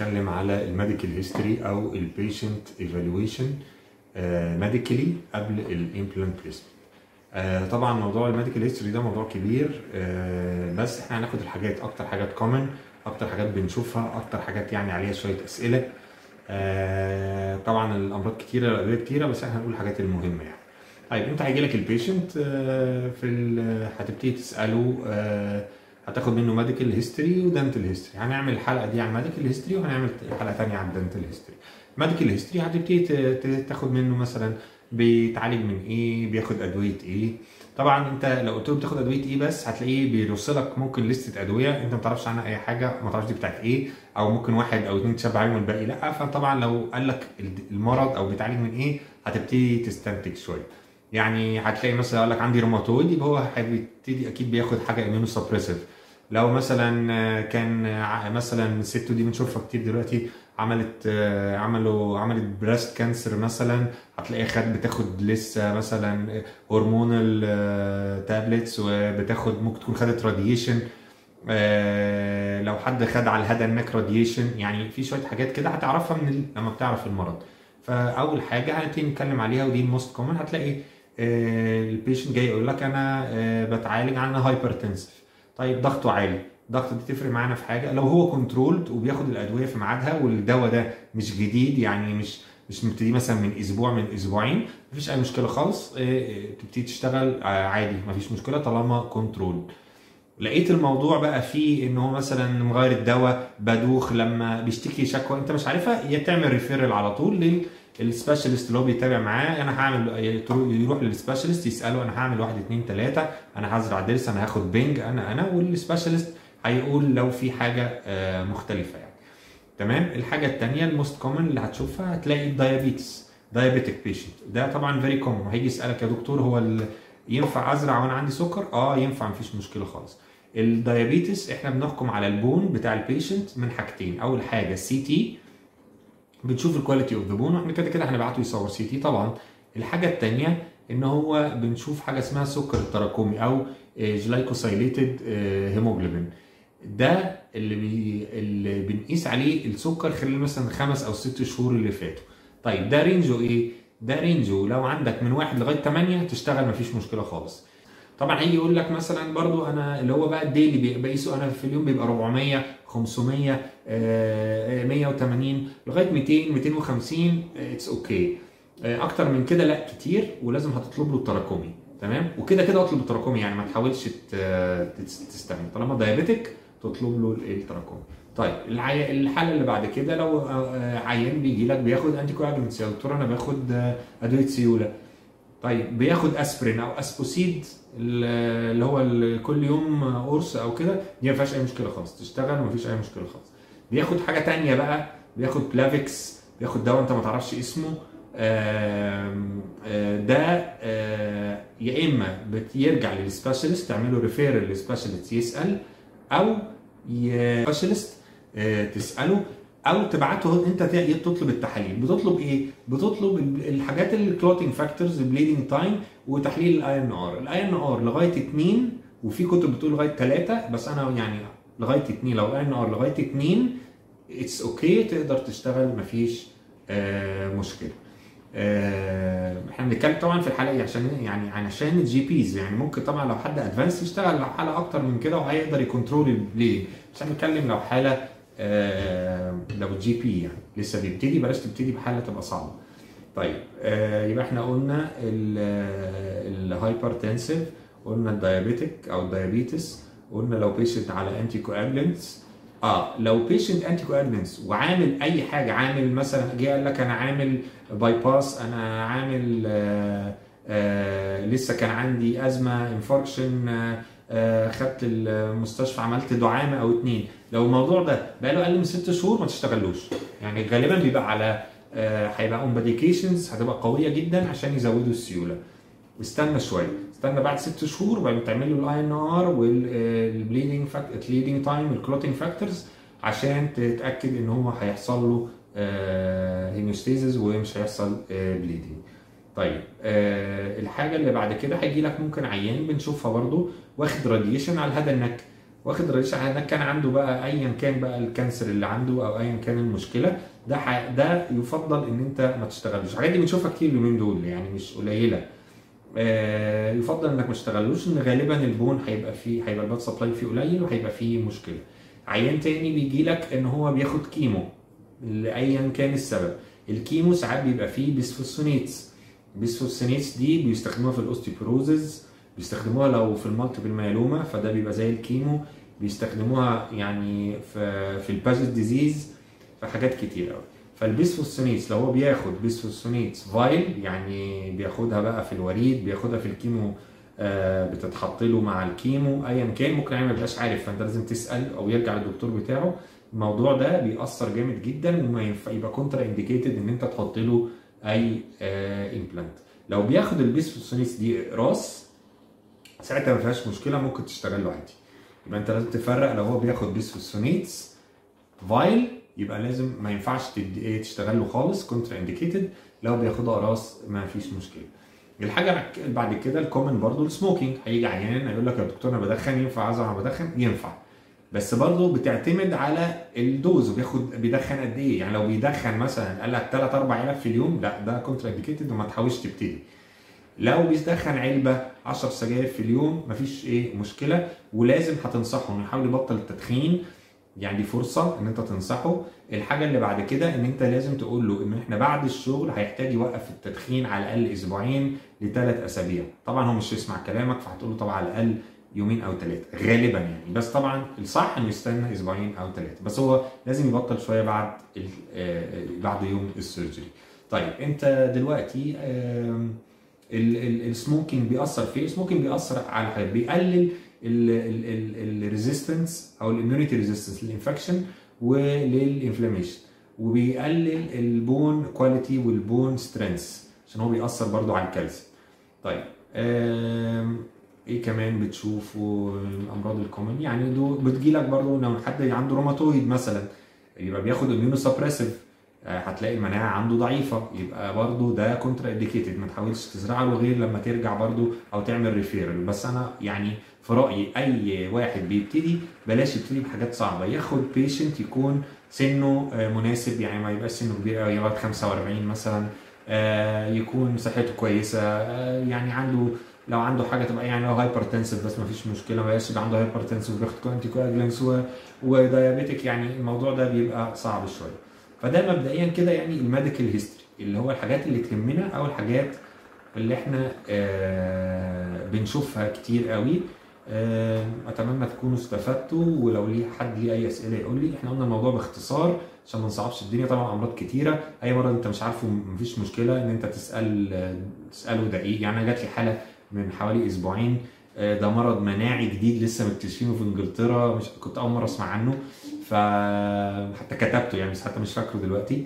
هنتكلم على الميديكال هيستوري او البيشنت ايفالويشن ميديكالي قبل الامبلانت بليسمنت. طبعا موضوع الميديكال هيستوري ده موضوع كبير، بس احنا هناخد الحاجات اكتر حاجات كومن، اكتر حاجات بنشوفها، اكتر حاجات يعني عليها شويه اسئله. طبعا الامراض كتيره، الادويه كتيره، بس احنا هنقول الحاجات المهمه يعني. طيب انت هيجي لك البيشنت هتبتدي تساله، هتاخد منه ميديكال هيستوري ودنتال هيستوري. هنعمل الحلقه دي عن الميديكال هيستوري وهنعمل حلقه ثانيه عن الدنتال هيستوري. الميديكال هيستوري هتبتدي تاخد منه مثلا بيتعالج من ايه، بياخد ادويه ايه. طبعا انت لو قلت له بتاخد ادويه ايه بس هتلاقيه بيرسلك ممكن لسته ادويه انت ما تعرفش عنها اي حاجه، ما تعرفش دي بتاعت ايه، او ممكن واحد او اتنين تشبه عليهم والباقي لا. فطبعا لو قال لك المرض او بيتعالج من ايه هتبتدي تستنتج شويه. يعني هتلاقي مثلا يقول لك عندي روماتويد، يبقى هو هيبتدي اكيد بياخد حاجه اميونو سبريسيف. لو مثلا كان مثلا الست دي بنشوفها كتير دلوقتي عملت بريست كانسر مثلا، هتلاقيها بتاخد لسه مثلا هرمونال تابلتس، وبتاخد ممكن تكون خدت راديشن. لو حد خد على الهيد اند نيك راديشن، يعني في شويه حاجات كده هتعرفها لما بتعرف المرض. فاول حاجه هنبتدي نتكلم عليها ودي الموست كومن، هتلاقي البيشنت جاي يقول لك انا بتعالج عن هايبرتنسف. طيب ضغطه عالي، الضغط دي تفرق معانا في حاجه؟ لو هو كنترولد وبياخد الادويه في ميعادها والدواء ده مش جديد، يعني مش مبتدي مثلا من اسبوع من اسبوعين، مفيش اي مشكله خالص، تبتدي تشتغل عادي، مفيش مشكله طالما كنترول. لقيت الموضوع بقى فيه ان هو مثلا مغير الدواء، بدوخ، لما بيشتكي شكوى انت مش عارفها، يا تعمل ريفيرال على طول للسبيشالست اللي هو بيتابع معاه. انا هعمل، يروح للسبيشالست يساله انا هعمل 1 2 3، انا هزرع ضرس، انا هاخد بنج، انا والسبيشالست هيقول لو في حاجه مختلفه يعني. تمام. الحاجه الثانيه الموست كومن اللي هتشوفها هتلاقي الدايابيتس، دايابيتك بيشنت. ده طبعا فيري كومن، هيجي يسالك يا دكتور هو ينفع ازرع وانا عندي سكر؟ ينفع، مفيش مشكله خالص. الدايابيتس احنا بنحكم على البون بتاع البيشنت من حاجتين. اول حاجه السي تي، بنشوف الكواليتي اوف ذا بون، واحنا كده هنبعته يصور سي تي طبعا. الحاجه الثانيه ان هو بنشوف حاجه اسمها السكر التراكمي او جلايكوسايليتد هيموجلوبين. ده اللي بنقيس عليه السكر خلال مثلا 5 أو 6 شهور اللي فاتوا. طيب ده رينجه ايه؟ ده رينجه لو عندك من 1 لغايه 8 تشتغل مفيش مشكله خالص. طبعا هيجي يقول لك مثلا برضو انا اللي هو بقى الديلي بقيسه انا في اليوم بيبقى 400 500 180 لغايه 200 250، اتس اوكي. اكتر من كده لا كتير، ولازم هتطلب له التراكمي. تمام. وكده اطلب التراكمي، يعني ما تحاولش تستنى، طالما دايابيتك تطلب له التراكمي. طيب الحاله اللي بعد كده لو عيان بيجي لك بياخد انتي كواجولانتس، يا دكتور انا باخد ادويه سيوله. طيب بياخد اسبرين او اسبوسيد اللي هو كل يوم قرص او كده، دي ما فيهاش اي مشكله خالص، تشتغل وما فيش اي مشكله خالص. بياخد حاجه ثانيه بقى، بياخد بلافيكس، بياخد دواء انت ما تعرفش اسمه. ده يا اما بيرجع للسبيشالست، تعمله ريفيرال للسبيشالست يسال، او سبيشالست تساله، او تبعته انت تطلب التحاليل. بتطلب ايه؟ بتطلب الحاجات الكلوتنج فاكتورز، البليدنج تايم، وتحليل الاي ان ار. الاي ان ار لغايه 2، وفي كتب بتقول لغايه 3، بس انا يعني لغايه 2. لو الاي ان ار لغايه 2 اتس اوكي، تقدر تشتغل مفيش مشكله. احنا بنتكلم طبعا في الحلقه دي عشان الجي بيز، يعني ممكن طبعا لو حد ادفانس يشتغل لو حاله اكتر من كده وهيقدر يكنترول البليدنج، بس احنا بنتكلم لو حاله لو الجي بي يعني لسه بيبتدي، بلاش تبتدي بحاله تبقى صعبه. طيب يبقى احنا قلنا الهايبرتنسيف، قلنا الدايابيتك او الدايابيتس، قلنا لو بيشنت على انتي كواجولانتس. لو بيشنت انتي كواجولانتس وعامل اي حاجه، عامل مثلا جه قال لك انا عامل باي باس، انا عامل لسه كان عندي ازمه انفاركشن، خدت المستشفى عملت دعامه او 2، لو الموضوع ده بقى له اقل من 6 شهور ما تشتغلوش. يعني غالبا بيبقى على هيبقى اون ميديكيشنز هتبقى قويه جدا عشان يزودوا السيوله. استنى شويه، استنى بعد 6 شهور وبعدين تعمل له الاي ان ار والبليدنج تايم والكلوتنج فاكتورز عشان تتاكد ان هو هيحصل له هيموستاسيس ومش هيحصل بليدنج. طيب الحاجه اللي بعد كده هيجي لك ممكن عيان بنشوفها برضو واخد راديشن على الهيد اند نيك. واخد راديشن هناك، كان عنده بقى ايا كان بقى الكانسر اللي عنده او ايا كان المشكله، ده يفضل ان انت ما تشتغلوش. الحاجات دي بنشوفها كتير اليومين دول يعني مش قليله. يفضل انك ما تشتغلوش، ان غالبا البون هيبقى البلاد سبلاي فيه قليل وهيبقى فيه مشكله. عيان تاني بيجي لك ان هو بياخد كيمو لايا كان السبب. الكيمو ساعات بيبقى فيه بيسفوسفونيتس. البيسفوسفونيتس دي بيستخدموها في الاوستيوبروزز، بيستخدموها لو في المالتيبل مايلوما فده بيبقى زي الكيمو، بيستخدموها يعني في الباجيت ديزيز، في حاجات كتير قوي. فالبيسفوسفونيتس لو هو بياخد بيسفوسفونيتس فايل، يعني بياخدها بقى في الوريد، بياخدها في الكيمو، بتتحط له مع الكيمو ايا كان، ممكن يعني ما يبقاش عارف، فانت لازم تسال او يرجع للدكتور بتاعه. الموضوع ده بيأثر جامد جدا، وما ينفع يبقى كونترا انديكيتد ان انت تحط له اي امبلانت. لو بياخد البيسفوسفونيتس دي راس، ساعتها ما فيهاش مشكله، ممكن تشتغل له عادي. يبقى انت لازم تفرق، لو هو بياخد بيسفوسفونيتس فايل يبقى لازم ما ينفعش تشتغل له خالص، كونترا انديكيتد. لو بياخدها راس ما فيش مشكله. الحاجه بعد كده الكومن برضو السموكينج. هيجي عيان هيقول لك يا دكتور انا بدخن، ينفع ازرع وانا بدخن؟ ينفع، بس برضه بتعتمد على الدوز، بيدخن قد ايه. يعني لو بيدخن مثلا قال لك 3 4 علب في اليوم، لا ده كونترا انديكيتد وما تحاولش تبتدي. لو بيدخن علبه 10 سجاير في اليوم مفيش ايه مشكله، ولازم هتنصحه انه يحاول يبطل التدخين. يعني دي فرصه ان انت تنصحه. الحاجه اللي بعد كده ان انت لازم تقول له ان احنا بعد الشغل هيحتاج يوقف التدخين على الاقل اسبوعين ل3 اسابيع. طبعا هو مش هيسمع كلامك، فهتقول له طبعا على الاقل يومين او 3 غالبا يعني، بس طبعا الصح انه يستنى اسبوعين او 3، بس هو لازم يبطل شويه بعد يوم السيرجري. طيب انت دلوقتي السموكينج بيأثر في ايه؟ السموكينج بيأثر على حاجات، بيقلل الريزيستنس او الاميونيتي ريزيستنس للانفكشن وللانفلاميشن، وبيقلل البون كواليتي والبون سترينث عشان هو بيأثر برضو على الكالسيوم. طيب ايه كمان بتشوفوا الامراض الكومن؟ يعني دول بتجيلك برضو لو حد عنده روماتويد مثلا يبقى بياخد اميونو سبريسيف، هتلاقي المناعه عنده ضعيفه، يبقى برضو ده كونترا انديكيتد، ما تحاولش تزرع له غير لما ترجع برضو او تعمل ريفيرال. بس انا يعني في رايي اي واحد بيبتدي بلاش يبتدي بحاجات صعبه، ياخد بيشنت يكون سنه مناسب، يعني ما يبقاش سنه كبير قوي، يبقى 45 مثلا، يكون صحته كويسه، يعني عنده لو عنده حاجه تبقى يعني لو هايبرتنسيف بس ما فيش مشكله، ما يبقاش يبقى عنده هايبرتنسيف بياخد انتي كواجلانس ودايابيتك، يعني الموضوع ده بيبقى صعب شويه. فده مبدئيا كده يعني الميديكال هيستوري اللي هو الحاجات اللي تهمنا او الحاجات اللي احنا بنشوفها كتير قوي. اتمنى تكونوا استفدتوا، ولو ليه حد ليه اي اسئله يقول لي. احنا قلنا الموضوع باختصار عشان ما نصعبش الدنيا، طبعا امراض كتيره، اي مرض انت مش عارفه مفيش مشكله ان انت تساله ده ايه. يعني انا جات لي حاله من حوالي اسبوعين، ده مرض مناعي جديد لسه مكتشفينه في انجلترا، مش كنت اول مره اسمع عنه، فحتى كتبته يعني بس حتى مش فاكره دلوقتي،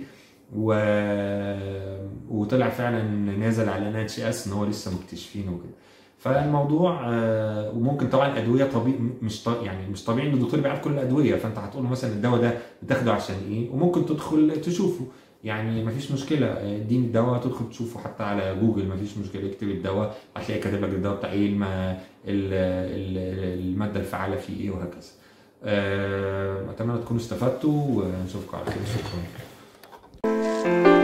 وطلع فعلا نازل على NHS ان هو لسه مكتشفينه وكده. فالموضوع وممكن طبعا ادويه طبيعي يعني مش طبيعي ان الدكتور بيعرف كل الادويه، فانت هتقول له مثلا الدواء ده بتاخده عشان ايه، وممكن تدخل تشوفه، يعني مفيش مشكله اديني الدواء تدخل تشوفه حتى على جوجل، مفيش مشكله اكتب الدواء هتلاقي كاتب لك الدواء بتاع ايه، الماده الفعاله فيه ايه وهكذا. اتمنى تكونوا استفدتوا ونشوفكم على خير. شكرا.